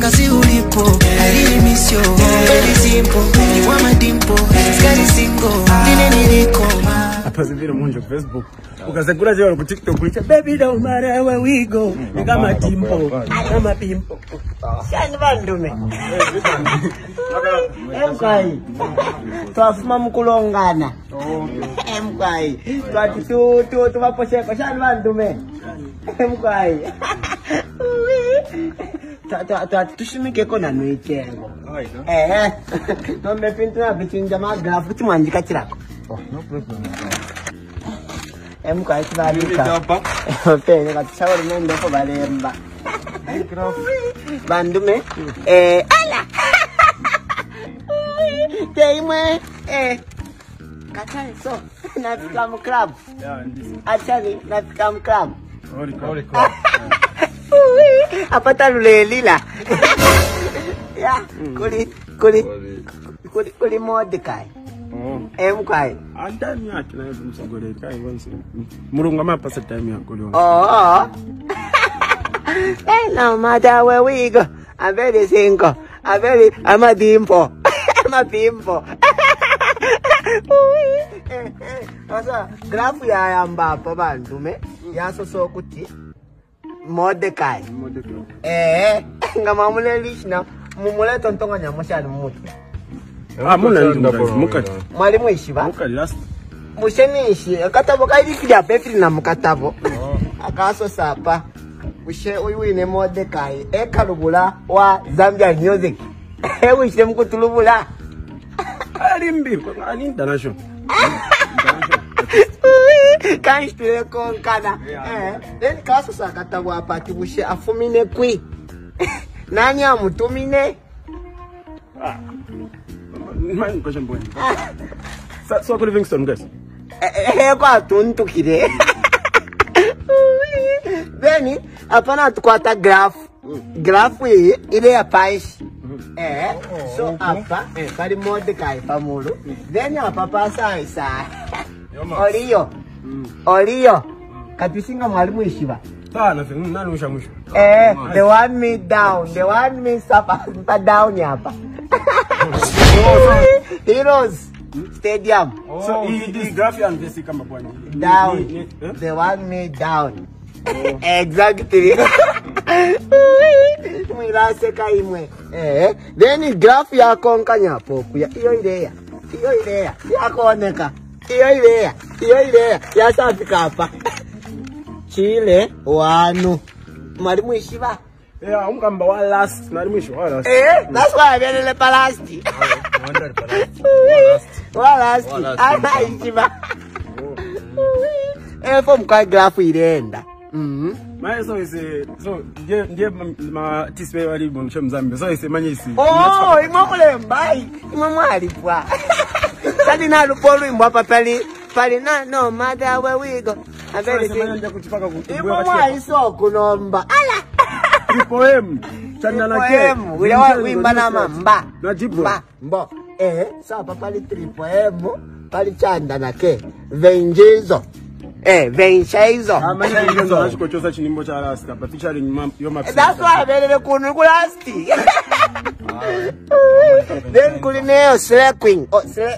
kazi ulipo. I really miss you. Very simple. You are my dimple. Sky single. Ndine niliko. Hapa zivile munjo Facebook. Ukazakula jeo ku TikTok kulicha baby don't matter where we go. Kama dimple. Kama pimple. Shani bandume. Emkai. Twafuma mukulongana. Emkai. Twati tu baposheko shani bandume. Emkai. Tushimike kona nwitengo. Nombe pintu na bichinja magrafu chimwanjika chirako. No problem. Emkai tibalika. Pene katishauri nende ko balemba. Bandume. Ala. Teimwe. Kachai so. Nafika mu club. Yeah, this. Achali nafika mu club. Ori. Apata lulelila. Ya, kuli Modecaii. Emkai. Andani yake na yetu msogole kai once. Murunga mapasa time yako leo. Hey, no matter where we go, I'm very single. I'm a dimple. I'm a pimple. Asa, grafu ya yamba pa bandume. Yaso so kuti. Modecaii. Ngama mulelishna. Mumule tontonga nyamushani mutu. Muna ndio mukati. Mwalimu ishiba. Mukati last. Mushenishi akatabo kaidikira pepili na mukatabo. Akaso sapa. Mushe uyiwine Modecaii ekalubula wa Zambia music. Wishe mkutulubula. Alimbi ani international. Kanshire konkana. Then kaso sakatabo apati mushe afumine kwi. Nani amutumine? Man question boy. So good Livingston guys. Kwa tuntukire. Then apana tukwata graph hii ile ya paishi. So apa pali Modecaii pamulu. Then apa pasa isa. Olio. Katusinga mwalimu ishiba. Sana nani ushamusho? The one me down, the one me sapa down hapa. Heroes Stadium. So this graph and this kama bwana. Down. The one me down. Exactly. Mwirase kaimwe. Then graph ya konkanya poku ya iyo ile ya koneka. Iyo ile ya safika hapa. Chile wanu. Mwalimu ishiba. Yeah, umkamba wa last. Mwalimu ishiba wa last. That's why I been in the palace. Last. Ana ishiba. From kwa graph irenda. My so is so ndiye ma tispe wali bonisha mzambe. So is manye isi. Imamule mbai. Imamwali pwa. Sadi na lupolu imbo pali na no matter where we go. Imamwa iso kunomba. Ala. Poem. Chana na ke. Wimba na mamba. Na jibu. Mbo. So pali poem. Pali chanda na ke. Venjizo. Venjizo. Venjizo. Ashikochosa chinimbo cha rasta. But featuring your map. That's why I made a kunu kulasti. Then kulineo sleeping.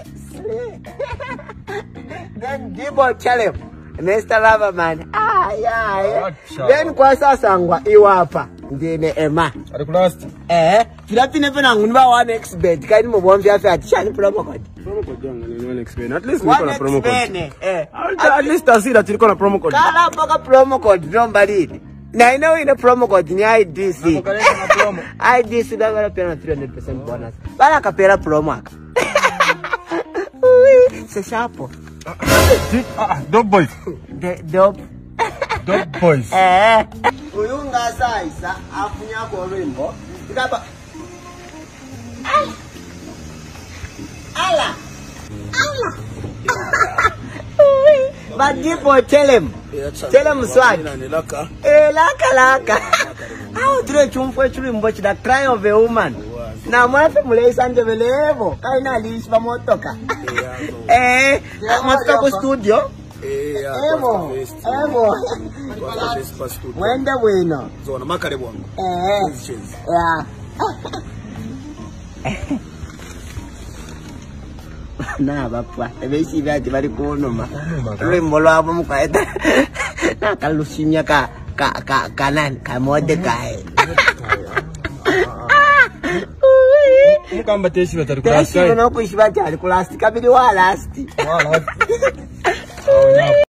Then Jibo Chalem. Mr. Loverman. Yeah. Then kwa sasa ngwa iwapa. Ndine Emma. Arikulast. Filapine pena nguniba 1xbet. Kaini mbombi afi atishani promo code. Promo code yangu ni 1xbet. At least niko na promo code. At least asira tuliko na promo code. Kala paka promo code nomba lini. Na ina ina promo code ni IDC. IDC dagara pena 300% bonus. Bala kapera promo aka. Seshapo. Dog boys. Dog boys. Uyunga saisa afunya ko rimbo. Ikaba. Ala. Bajipo tell him swag. Laka. How do you chumfwe churimbo chida cry of a woman? Na mwafe mule sanje velevo. Kaina lishi pa motoka. Motoka ku studio. Evo. Mwende wino. Zona makare bwangu. Yeah. Na bapwa ebesi byati bali kunoma lwimbo lwabo mukaeta nakalusimya kanani ka Modecaii mukamba teshi batari kulasta teshi no kuishi batari kulasta kabili wa last